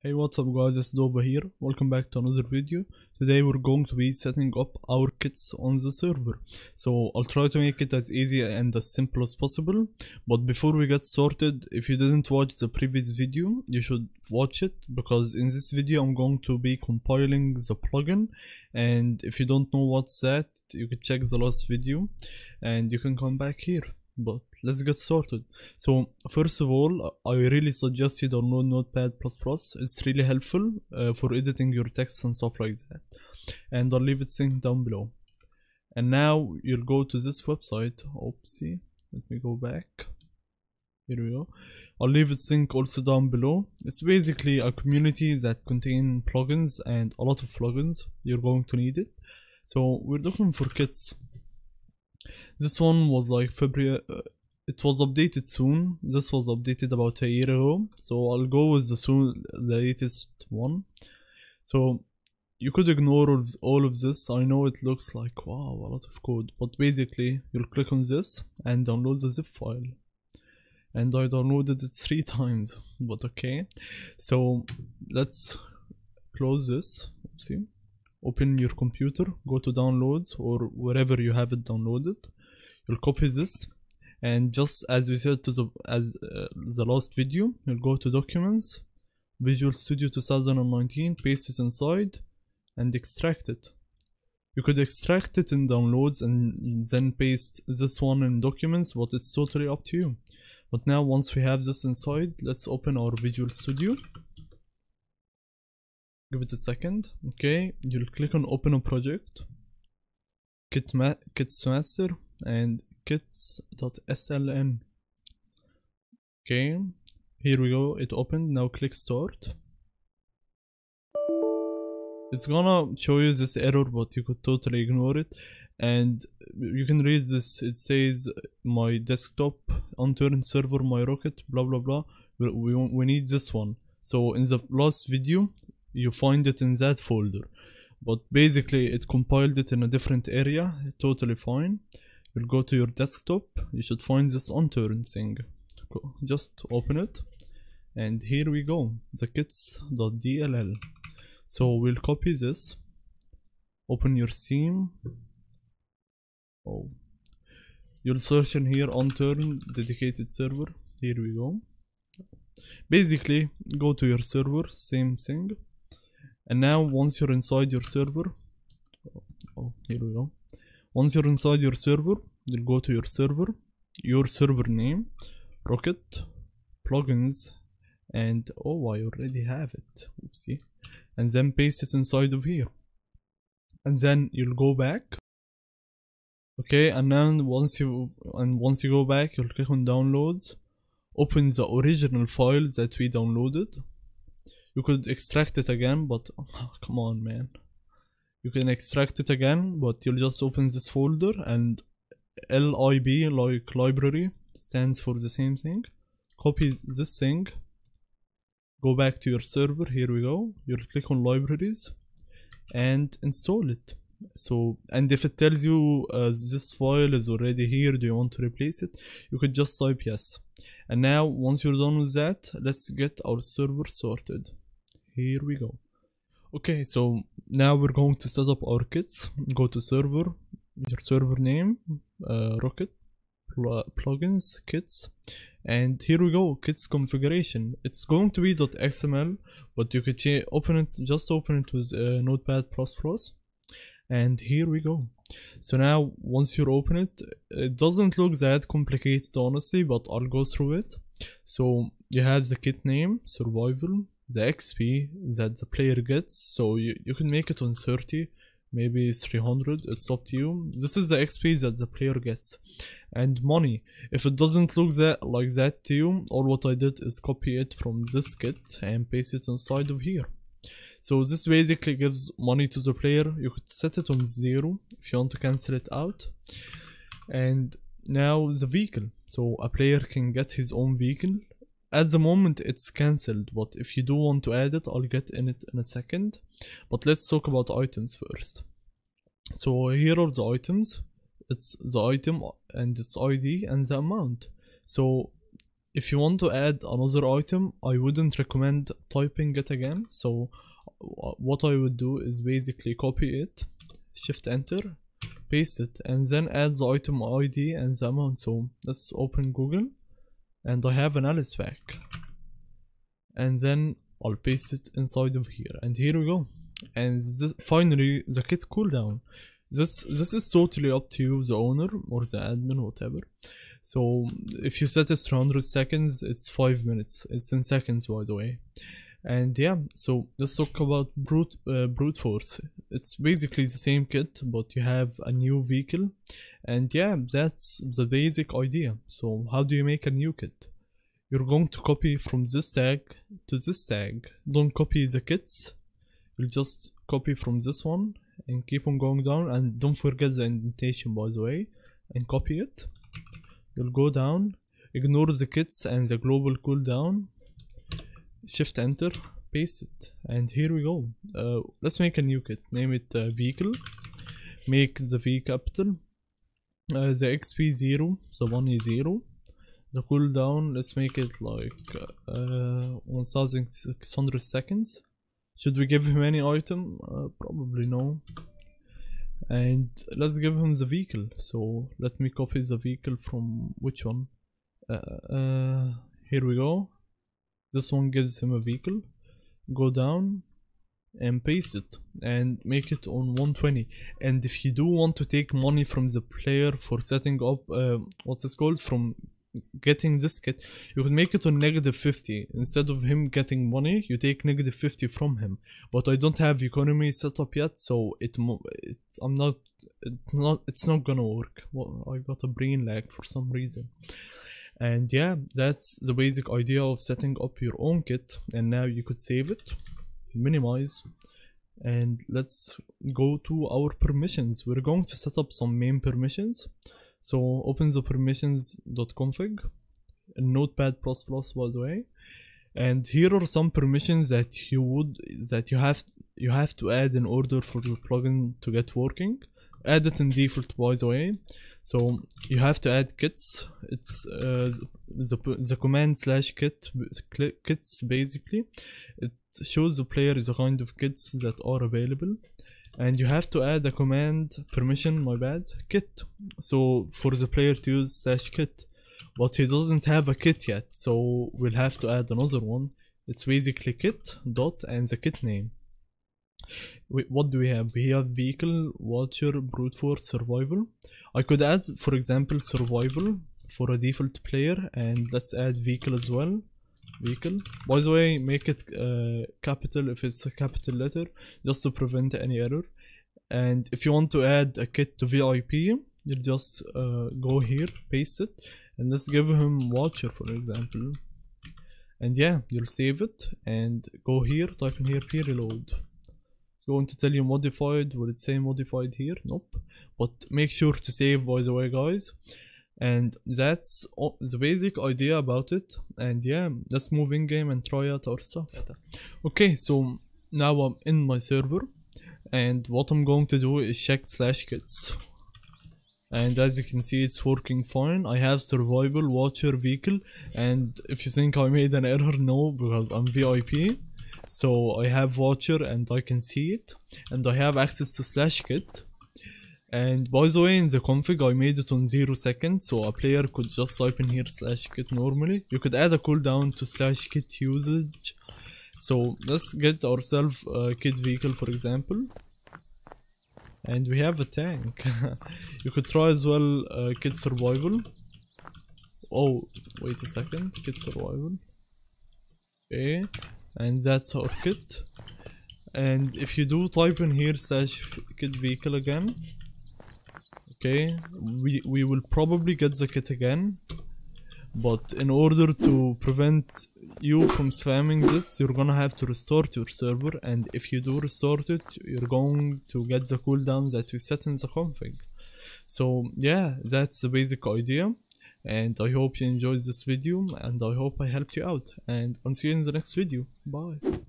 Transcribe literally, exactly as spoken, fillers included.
Hey, what's up guys, it's Dova here. Welcome back to another video. Today we're going to be setting up our kits on the server. So I'll try to make it as easy and as simple as possible. But before we get started, if you didn't watch the previous video, you should watch it, because in this video I'm going to be compiling the plugin. And if you don't know what's that, you can check the last video and you can come back here. But let's get started. So first of all, I really suggest you download Notepad plus plus. It's really helpful uh, for editing your text and stuff like that. And I'll leave it linked down below. And now you'll go to this website. Oopsie, let me go back. Here we go. I'll leave it link also down below. It's basically a community that contain plugins and a lot of plugins. You're going to need it. So we're looking for kits. This one was like February, uh, it was updated soon. This was updated about a year ago, so I'll go with the soon, the latest one. So you could ignore all of, all of this. I know it looks like wow, a lot of code, but basically you'll click on this and download the zip file. And I downloaded it three times, but okay. So let's close this. Oopsie. Open your computer, go to downloads or wherever you have it downloaded. You'll copy this, and just as we said to the as uh, the last video, you'll go to documents, Visual Studio two thousand nineteen, paste it inside and extract it. You could extract it in downloads and then paste this one in documents, but it's totally up to you. But now once we have this inside, let's open our Visual Studio. Give it a second. Okay, you'll click on open a project, kit ma kits master and kits.sln. Okay, here we go, it opened. Now click start. It's gonna show you this error, but you could totally ignore it. And you can read this. It says my desktop, unturned server, my rocket, blah blah blah. We, we, we need this one. So in the last video you find it in that folder, but basically it compiled it in a different area. Totally fine. You'll go to your desktop, you should find this unturned thing. Just open it, and here we go, the kits.dll. So we'll copy this, open your Steam. Oh, you'll search in here unturned dedicated server. Here we go. Basically go to your server, same thing. And now once you're inside your server, oh, here we go. Once you're inside your server, you'll go to your server, your server name, rocket, plugins, and oh, I already have it. Oopsie. And then paste it inside of here. And then you'll go back. Okay, and then once you and once you go back, you'll click on downloads. Open the original file that we downloaded. You could extract it again, but oh, come on, man. You can extract it again, but you'll just open this folder, and lib, like library, stands for the same thing. Copy this thing, go back to your server. Here we go. You'll click on libraries and install it. So, and if it tells you uh, this file is already here, do you want to replace it, you could just type yes. And now once you're done with that, let's get our server sorted. Here we go. Okay, so now we're going to set up our kits. Go to server, your server name, uh, rocket, pl plugins, kits, and here we go, kits configuration. It's going to be .xml, but you could open it, just open it with uh, Notepad plus plus. And here we go. So now once you open it, it doesn't look that complicated honestly, but I'll go through it. So you have the kit name, survival, the X P that the player gets. So you, you can make it on thirty, maybe three hundred, it's up to you. This is the X P that the player gets. And money. If it doesn't look that like that to you, all what I did is copy it from this kit and paste it inside of here. So this basically gives money to the player. You could set it on zero if you want to cancel it out. And now the vehicle. So a player can get his own vehicle. At the moment it's cancelled, but if you do want to add it, I'll get in it in a second. But let's talk about items first. So here are the items. It's the item and its I D and the amount. So if you want to add another item, I wouldn't recommend typing it again. So what I would do is basically copy it, shift enter, paste it, and then add the item I D and the amount. So let's open Google, and I have an Alice pack, and then I'll paste it inside of here, and here we go. And this, finally the kit cooldown. This this is totally up to you, the owner or the admin, whatever. So if you set it to one hundred seconds, it's five minutes. It's in seconds, by the way. And yeah, so let's talk about brute uh, brute force. It's basically the same kit, but you have a new vehicle. And yeah, that's the basic idea. So how do you make a new kit? You're going to copy from this tag to this tag. Don't copy the kits. You'll just copy from this one and keep on going down, and don't forget the indentation, by the way, and copy it. You'll go down, ignore the kits and the global cooldown, shift enter, paste it, and here we go. Uh, let's make a new kit. Name it uh, vehicle, make the V capital, uh, the X P zero, the money zero, the cooldown, let's make it like uh, one thousand six hundred seconds. Should we give him any item? Uh, probably no. And let's give him the vehicle. So let me copy the vehicle from which one? Uh, uh, here we go. This one gives him a vehicle. Go down and paste it and make it on one twenty. And if you do want to take money from the player for setting up uh, what's it called, from getting this kit, you can make it on negative fifty. Instead of him getting money, you take negative fifty from him. But I don't have economy set up yet, so it, it I'm not it's not it's not gonna work. Well, I got a brain lag for some reason. And yeah, that's the basic idea of setting up your own kit. And now you could save it, minimize, and let's go to our permissions. We're going to set up some main permissions. So open the permissions.config in Notepad plus plus, by the way, and here are some permissions that you would that you have you have to add in order for your plugin to get working. Add it in default, by the way. So you have to add kits. It's uh, the the command slash kit kits basically. It shows the player the kind of kits that are available. And you have to add a command permission, my bad, kit. So for the player to use slash kit, but he doesn't have a kit yet, so we'll have to add another one. It's basically kit dot and the kit name. Wait, what do we have? We have vehicle, watcher, brute force, survival. I could add, for example, survival for a default player, and let's add vehicle as well. Vehicle, by the way, make it uh, capital if it's a capital letter, just to prevent any error. And if you want to add a kit to V I P, you just uh, go here, paste it, and let's give him watcher, for example. And yeah, you'll save it and go here, type in here preload. It's going to tell you modified. Will it say modified here? Nope. But make sure to save, by the way, guys. And that's the basic idea about it. And yeah, let's move in game and try out our stuff. Okay, so now I'm in my server, and what I'm going to do is check slash kits. And as you can see, it's working fine. I have survival, watcher, vehicle, and if you think I made an error, no, because I'm V I P. So I have watcher and I can see it, and I have access to slash kit. And by the way, in the config I made it on zero seconds, so a player could just type in here slash kit normally. You could add a cooldown to slash kit usage. So let's get ourselves a kit vehicle, for example. And we have a tank. You could try as well uh, kit survival. Oh, wait a second, kit survival. Okay, and that's our kit. And if you do type in here slash kit vehicle again, okay, we, we will probably get the kit again, but in order to prevent you from spamming this, you're gonna have to restart your server, and if you do restart it, you're going to get the cooldown that we set in the config. So yeah, that's the basic idea, and I hope you enjoyed this video, and I hope I helped you out, and I'll see you in the next video. Bye.